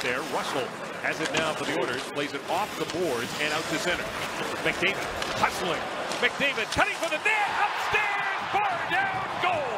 there. Russell has it now for the Oilers. Plays it off the boards and out to center. McDavid hustling. McDavid cutting for the net. Upstairs. Bar down. Goal.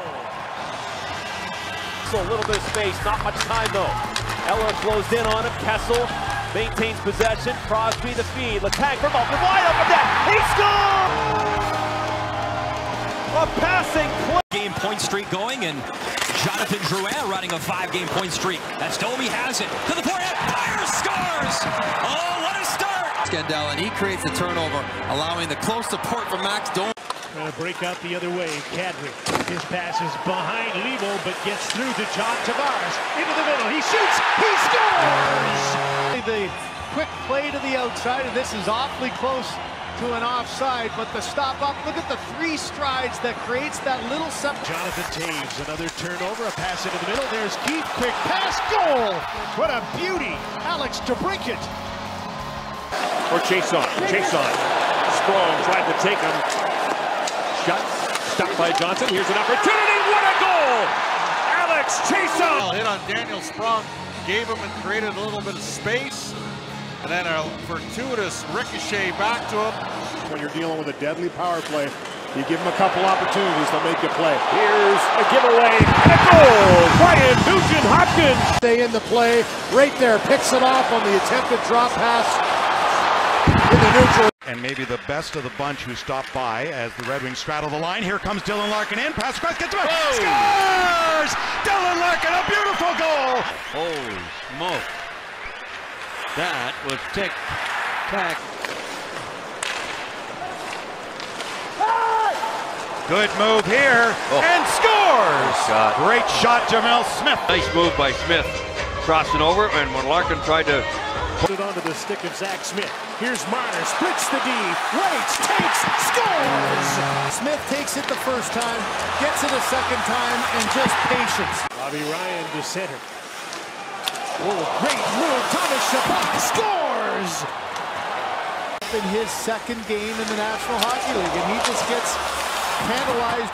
So a little bit of space. Not much time though. Eller closed in on him. Kessel maintains possession. Crosby the feed. Letang from open wide open net. He scores! A passing play. Game point streak going, and Jonathan Drouin running a 5-game point streak. That's Domi has it to the point. Fire scores! Oh, what a start! Scandell, and he creates the turnover, allowing the close support from Max Domi. Trying to break out the other way. Kadri. His pass is behind Levo, but gets through to John Tavares. Into the middle. He shoots. He scores! The quick play to the outside, and this is awfully close to an offside, but the stop up, look at the 3 strides that creates that little Jonathan Taves, another turnover, a pass into the middle. There's Keith, quick pass, goal! What a beauty! Alex DeBrincat. Or Chason. Sprong tried to take him. Shot. Stopped by Johnson. Here's an opportunity. What a goal! Alex Chason. Hit on Daniel Sprong. Gave him and created a little bit of space. And then a fortuitous ricochet back to him. When you're dealing with a deadly power play, you give them a couple opportunities, they'll make you play. Here's a giveaway and a goal! Brian Nugent-Hopkins! Stay in the play, right there, picks it off on the attempted drop pass in the neutral. And maybe the best of the bunch who stopped by as the Red Wings straddle the line. Here comes Dylan Larkin in, pass across, gets away, scores! Dylan Larkin, a beautiful goal! Holy smoke. That was tick-tack. Good move here, and scores! Great shot, Jamel Smith. Nice move by Smith. Crossing over, and when Larkin tried to Put it onto the stick of Zach Smith. Here's Marner, splits the D, waits, takes, scores! Smith takes it the first time, gets it a second time, and just patience. Bobby Ryan to center. Oh, great move, Thomas Chabot scores! In his second game in the National Hockey League, and he just gets penalized.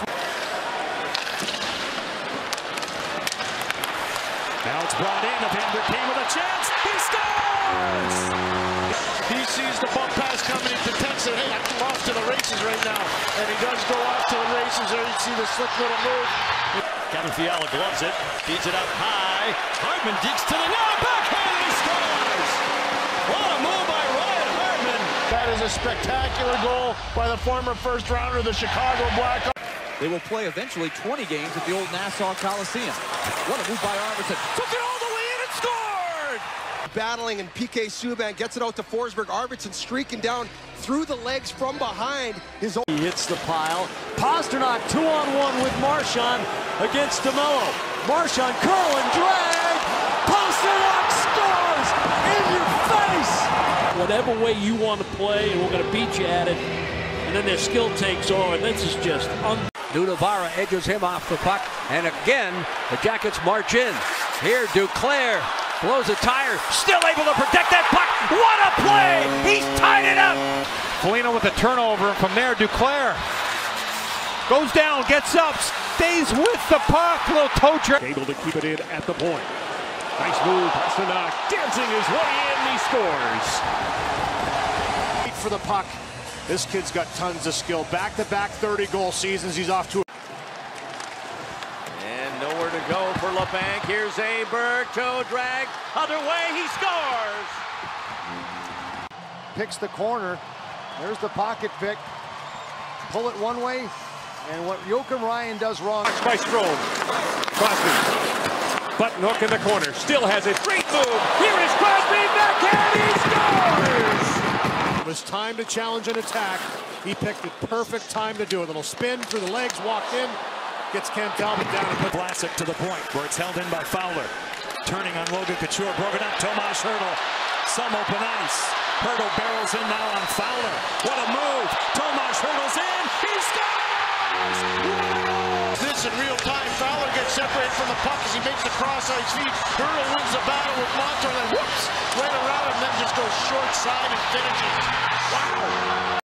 Now it's brought in, Evander Kane with a chance, he scores! He sees the bump pass coming, he detects it, hey, I'm off to the races right now, and he does go off to the races there, you see the slick little move. Kevin Fiala gloves it, feeds it up high, Hartman digs to the net, backhand, he scores! What a move by Ryan Hartman! That is a spectacular goal by the former first rounder of the Chicago Blackhawks. They will play eventually 20 games at the old Nassau Coliseum. What a move by Arvidsson. Took it all the way in and scored! Battling, and PK Subban gets it out to Forsberg. Arvidsson streaking down through the legs from behind his own. He hits the pile. Pasternak 2-on-1 with Marchand against DeMello. Marchand curl and drag. Pasternak scores in your face! Whatever way you want to play, and we're going to beat you at it. And then their skill takes over. This is just Nunavara edges him off the puck, and again, the Jackets march in. Here, Duclair blows a tire, still able to protect that puck. What a play! He's tied it up! Foligno with a turnover, and from there, Duclair goes down, gets up, stays with the puck. Little toe trip. Able to keep it in at the point. Nice move, Pasternak dancing his way in, he scores. For the puck. This kid's got tons of skill. Back-to-back 30-goal seasons. He's off to And nowhere to go for LeBanc. Here's Aberg, toe drag, other way, he scores! picks the corner. There's the pocket pick. Pull it one way. And what Joachim Ryan does wrong. By Strome. Crosby. Button hook in the corner. Still has it. Great move. Here is Crosby. Backhand. He scores! It was time to challenge an attack. He picked the perfect time to do it. A little spin through the legs. Walked in. Gets Cam Talbot down and put Vlasic to the point where it's held in by Fowler. Turning on Logan Couture. Broken up. Tomas Hertl. Some open ice. Hertl barrels in now on Fowler. What a move. Tomas Hertl's in. He scores! This in real time. Fowler gets separated from the puck as he makes the cross-ice feed. Hertl wins the battle with Montour, then whoops, right around him, then just goes short side and finishes. Wow.